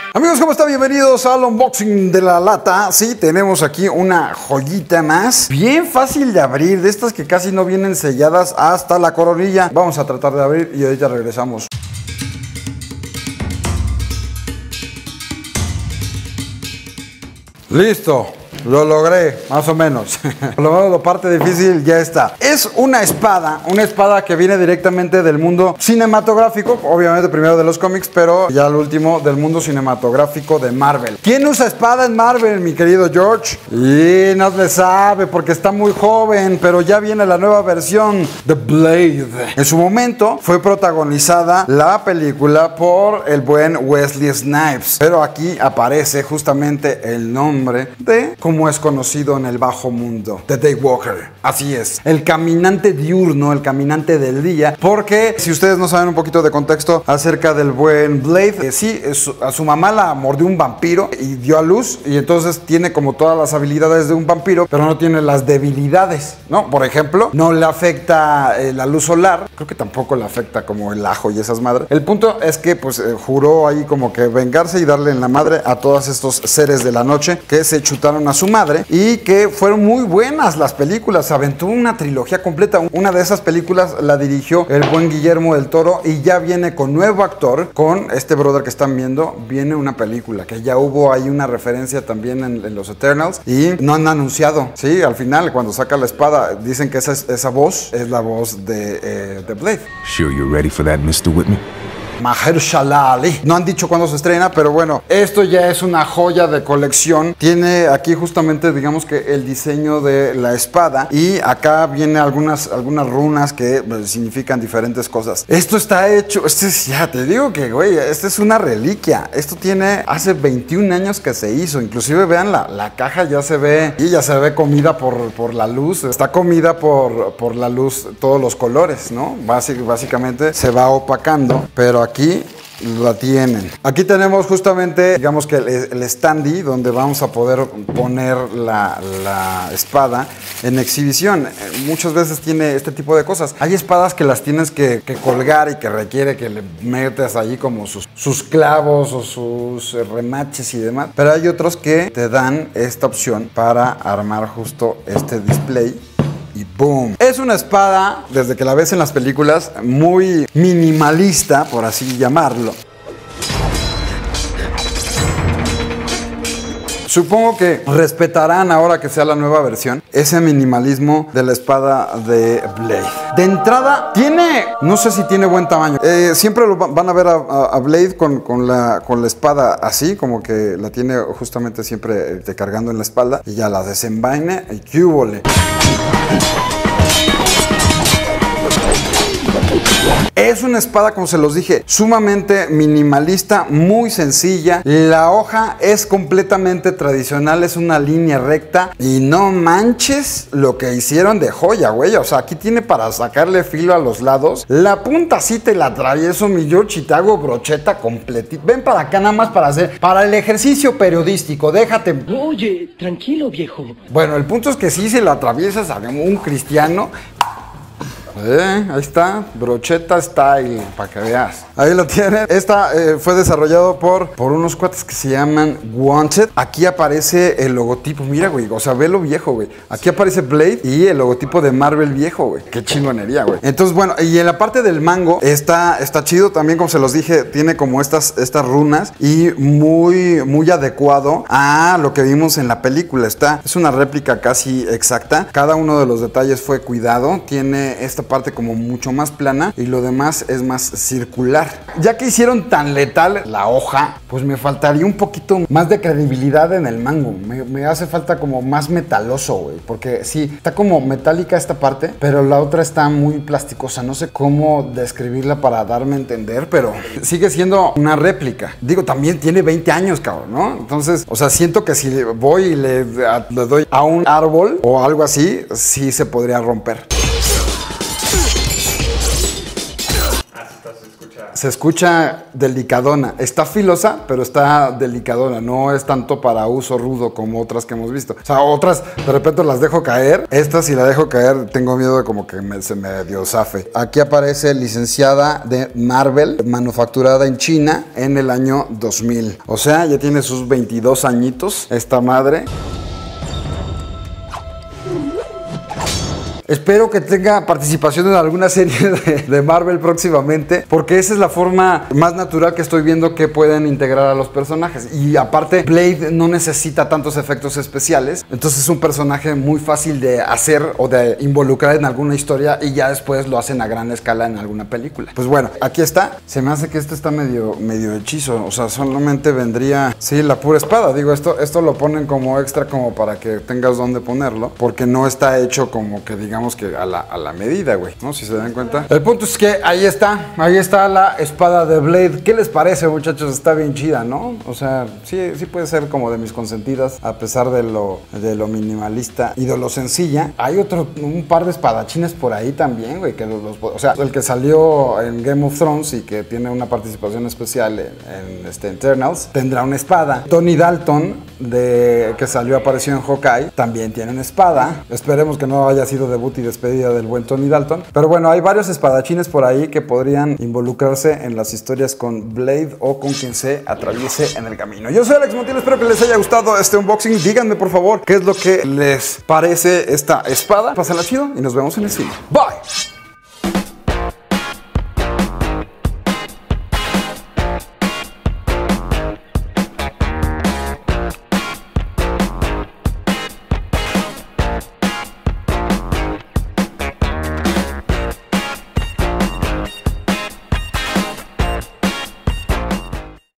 Amigos, ¿cómo están? Bienvenidos al unboxing de la lata. Sí, tenemos aquí una joyita más. Bien fácil de abrir, de estas que casi no vienen selladas hasta la coronilla. Vamos a tratar de abrir y ahorita regresamos. Listo. Lo logré, más o menos. Por lo menos la parte difícil ya está. Es una espada que viene directamente del mundo cinematográfico. Obviamente primero de los cómics, pero ya el último del mundo cinematográfico de Marvel. ¿Quién usa espada en Marvel, mi querido George? Y no le sabe porque está muy joven, pero ya viene la nueva versión de Blade. En su momento fue protagonizada la película por el buen Wesley Snipes, pero aquí aparece justamente el nombre de como es conocido en el bajo mundo, The Daywalker. Así es, el caminante diurno, el caminante del día, porque si ustedes no saben un poquito de contexto acerca del buen Blade, sí, a su mamá la mordió un vampiro y dio a luz, y entonces tiene como todas las habilidades de un vampiro, pero no tiene las debilidades, ¿no? Por ejemplo, no le afecta la luz solar, creo que tampoco le afecta como el ajo y esas madres. El punto es que pues juró ahí como que vengarse y darle en la madre a todos estos seres de la noche que se chutaron a su madre, y que fueron muy buenas las películas. Se aventó una trilogía completa. Una de esas películas la dirigió el buen Guillermo del Toro, y ya viene con nuevo actor, con este brother que están viendo. Viene una película que ya hubo ahí una referencia también en los Eternals, y no han anunciado. Sí, al final cuando saca la espada dicen que esa voz es la voz de Blade. Sure you're ready for that, Mr. Whitman? Mahershala Ali. No han dicho cuándo se estrena, pero bueno, esto ya es una joya de colección. Tiene aquí justamente, digamos que el diseño de la espada, y acá viene algunas runas que significan diferentes cosas. Esto está hecho, ya te digo que, güey, esta es una reliquia. Esto tiene hace 21 años que se hizo. Inclusive vean la caja, ya se ve, y ya se ve comida por la luz. Está comida por la luz, todos los colores, ¿no? Básicamente se va opacando, pero aquí la tienen. Aquí tenemos justamente, digamos que el standee donde vamos a poder poner la espada en exhibición. Muchas veces tiene este tipo de cosas. Hay espadas que las tienes que colgar y que requiere que le metas ahí como sus clavos o sus remaches y demás. Pero hay otros que te dan esta opción para armar justo este display. Y ¡boom! Es una espada, desde que la ves en las películas, muy minimalista, por así llamarlo. Supongo que respetarán, ahora que sea la nueva versión, ese minimalismo de la espada de Blade. De entrada, no sé si tiene buen tamaño. Siempre lo van a ver a Blade con la espada así, como que la tiene justamente siempre cargando en la espalda, y ya la desenvaine y ¡qué húbole! Es una espada, como se los dije, sumamente minimalista, muy sencilla. La hoja es completamente tradicional, es una línea recta. Y no manches lo que hicieron de joya, güey. O sea, aquí tiene para sacarle filo a los lados. La punta sí te la atravieso, mi George, y te hago brocheta completita. Ven para acá nada más para el ejercicio periodístico. Déjate. Oye, tranquilo, viejo. Bueno, el punto es que si se la atraviesas a un cristiano. Ahí está, brocheta style, para que veas. Ahí lo tienen. Esta fue desarrollado por unos cuates que se llaman Wanted. Aquí aparece el logotipo, mira, güey, o sea, ve lo viejo, güey. Aquí aparece Blade y el logotipo de Marvel viejo, güey. Qué chingonería, güey. Entonces, bueno, y en la parte del mango está chido también, como se los dije, tiene como estas runas, y muy adecuado a lo que vimos en la película. Es una réplica casi exacta. Cada uno de los detalles fue cuidado. Tiene esta parte como mucho más plana, y lo demás es más circular. Ya que hicieron tan letal la hoja, pues me faltaría un poquito más de credibilidad en el mango. Me hace falta como más metaloso, güey, porque sí, está como metálica esta parte, pero la otra está muy plasticosa. No sé cómo describirla para darme a entender, pero sigue siendo una réplica. Digo, también tiene 20 años, cabrón, ¿no? Entonces, o sea, siento que si voy y le doy a un árbol o algo así, sí se podría romper. Se escucha delicadona. Está filosa, pero está delicadona. No es tanto para uso rudo como otras que hemos visto. O sea, otras de repente las dejo caer. Esta, si la dejo caer, tengo miedo de como que se me dio zafe. Aquí aparece licenciada de Marvel, manufacturada en China en el año 2000. O sea, ya tiene sus 22 añitos esta madre. Espero que tenga participación en alguna serie de Marvel próximamente, porque esa es la forma más natural que estoy viendo que pueden integrar a los personajes. Y aparte, Blade no necesita tantos efectos especiales, entonces es un personaje muy fácil de hacer o de involucrar en alguna historia y ya después lo hacen a gran escala en alguna película. Pues bueno, aquí está. Se me hace que este está medio hechizo, o sea, solamente vendría, sí, la pura espada. Digo, esto lo ponen como extra como para que tengas dónde ponerlo, porque no está hecho como que digamos que a la medida, güey, ¿no? Si se dan cuenta. El punto es que ahí está la espada de Blade. ¿Qué les parece, muchachos? Está bien chida, ¿no? O sea, sí puede ser como de mis consentidas, a pesar de lo minimalista y de lo sencilla. Hay un par de espadachines por ahí también, güey, que o sea, el que salió en Game of Thrones y que tiene una participación especial en Eternals, tendrá una espada. Tony Dalton, que apareció en Hawkeye, también tiene una espada. Esperemos que no haya sido debut y despedida del buen Tony Dalton. Pero bueno, hay varios espadachines por ahí que podrían involucrarse en las historias con Blade o con quien se atraviese en el camino. Yo soy Alex Montiel, espero que les haya gustado este unboxing. Díganme por favor qué es lo que les parece esta espada. Pásenla chido y nos vemos en el cine. Bye.